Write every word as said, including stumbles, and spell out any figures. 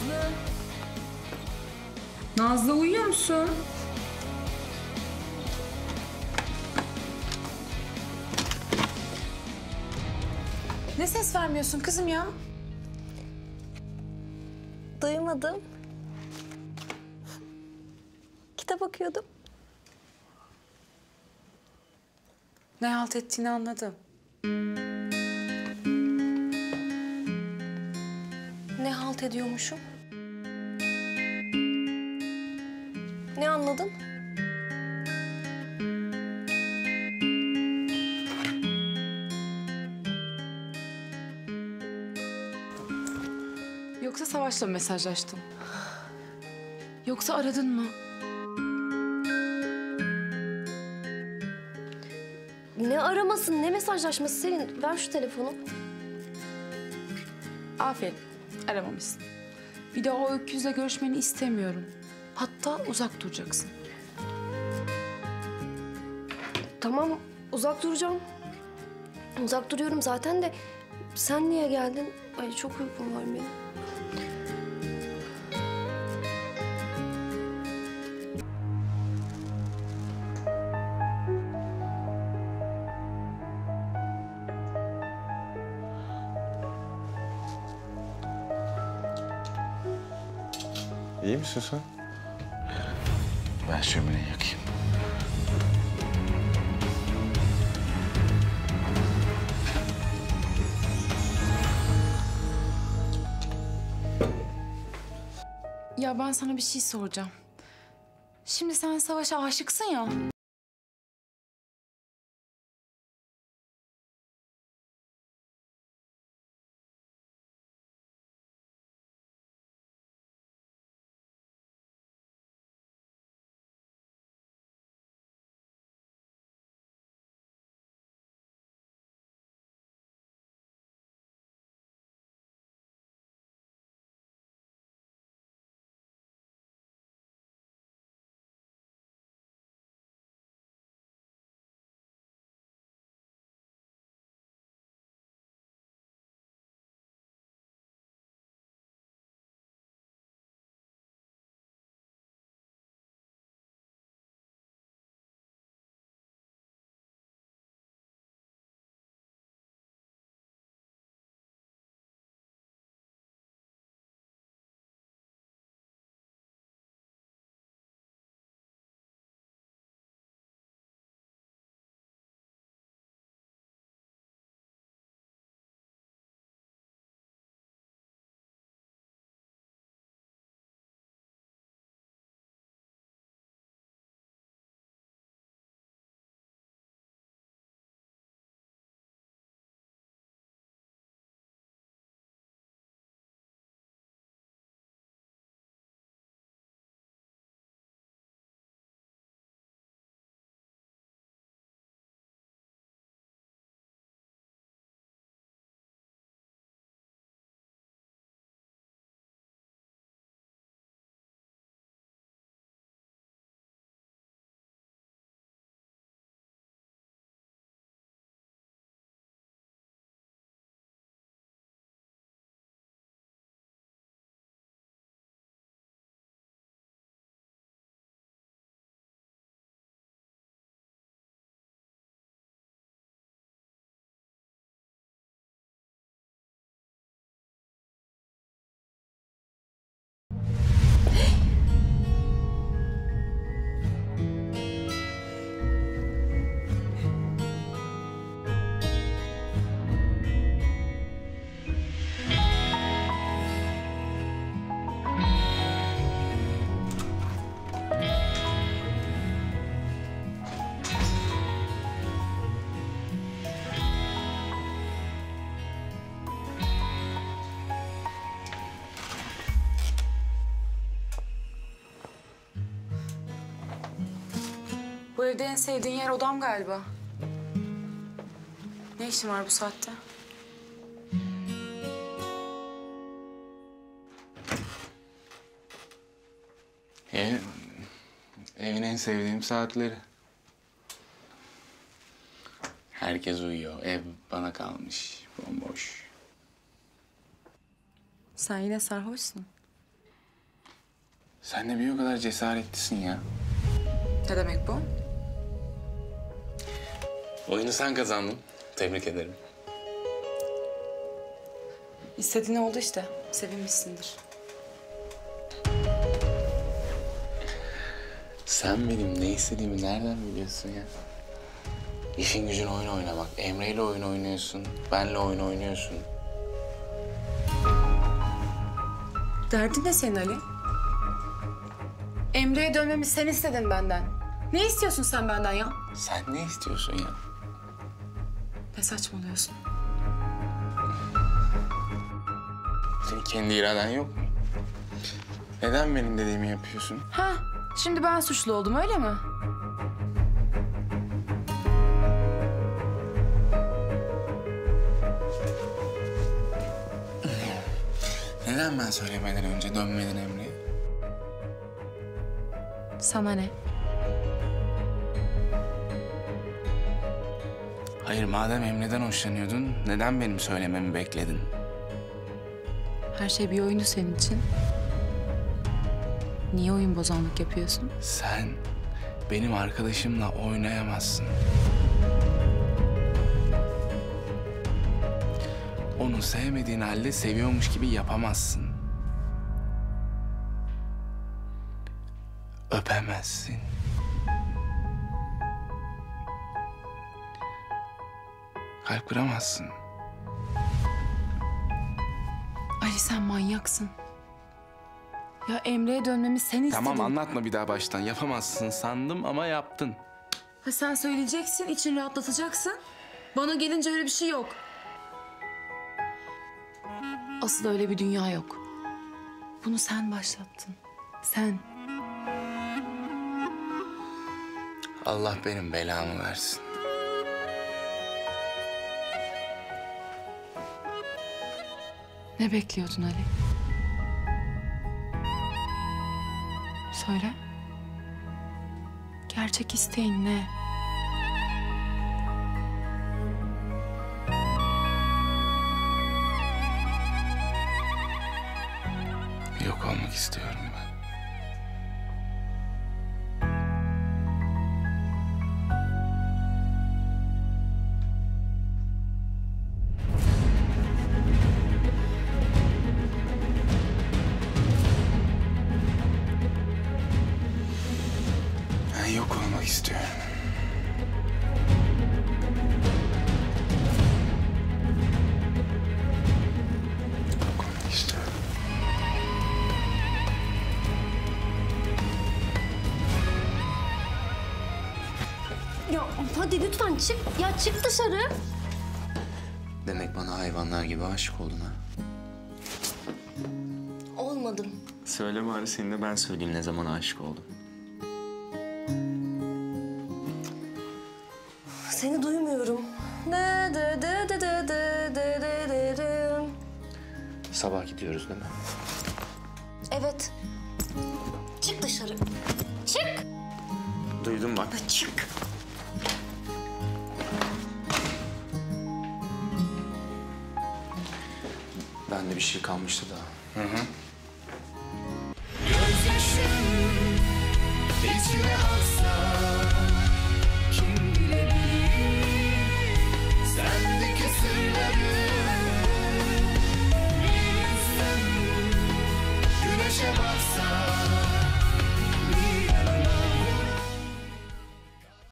Nazlı. Nazlı uyuyor musun? Ne ses vermiyorsun kızım ya? Duymadım. Kitap okuyordum. Ne halt ettiğini anladım. Ne halt ediyormuşum? Ne anladın? Yoksa Savaş'la mı mesajlaştın? Yoksa aradın mı? Ne aramasın, ne mesajlaşması Selin? Ver şu telefonu. Aferin, aramamışsın. Bir de o öküzle görüşmeni istemiyorum. Hatta uzak duracaksın. Tamam, uzak duracağım. Uzak duruyorum zaten de sen niye geldin? Ay çok uykum var benim. İyi misin sen? Ben şömineyi yakayım. Ya ben sana bir şey soracağım. Şimdi sen Savaş'a aşıksın ya. Bu evde en sevdiğin yer odam galiba. Ne işin var bu saatte? Ev, evin en sevdiğim saatleri. Herkes uyuyor. Ev bana kalmış. Bomboş. Sen yine sarhoşsun. Sen de bir o kadar cesaretlisin ya. Ne demek bu? Oyunu sen kazandın. Tebrik ederim. İstediğin oldu işte. Sevinmişsindir. Sen benim ne istediğimi nereden biliyorsun ya? İşin gücün oyun oynamak. Emre'yle oyun oynuyorsun. Benle oyun oynuyorsun. Derdin ne senin Ali? Emre'ye dönmemi sen istedin benden. Ne istiyorsun sen benden ya? Sen ne istiyorsun ya? Ne saçmalıyorsun? Senin kendi iraden yok mu? Neden benim dediğimi yapıyorsun? Ha, şimdi ben suçlu oldum öyle mi? Neden ben söylemeden önce dönmedin Emre'ye? Sana ne? Hayır, madem Emre'den hoşlanıyordun, neden benim söylememi bekledin? Her şey bir oyundu senin için. Niye oyun bozanlık yapıyorsun? Sen benim arkadaşımla oynayamazsın. Onu sevmediğin halde seviyormuş gibi yapamazsın. Öpemezsin. Kalp kıramazsın. Ali sen manyaksın. Ya Emre'ye dönmemi sen istedin. Tamam, anlatma bir daha baştan. Yapamazsın sandım ama yaptın. Ha, sen söyleyeceksin, için rahatlatacaksın. Bana gelince öyle bir şey yok. Asıl öyle bir dünya yok. Bunu sen başlattın. Sen. Allah benim belamı versin. Ne bekliyordun Ali? Söyle. Gerçek isteğin ne? Yok olmak istiyorum ben. Ben yok olmak istiyorum. Yok olmak istiyorum. Ya hadi lütfen çık. Ya çık dışarı. Demek bana hayvanlar gibi aşık oldun ha? Olmadım. Söyle bari senin de ben söyleyeyim ne zaman aşık oldum. Seni duymuyorum. De de de de de de de de de de. Sabah gidiyoruz değil mi? Evet. Çık dışarı. Çık. Duydum bak. Çık. Bende bir şey kalmıştı daha. Gözyaşım içime aksa